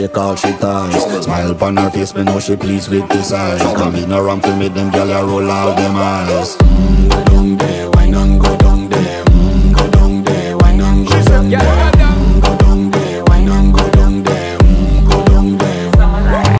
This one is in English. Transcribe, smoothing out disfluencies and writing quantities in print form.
Take all she ties. Smile upon her face, me know she pleased with this eye. Come in around to meet them, girl, I roll out them eyes. Go down there.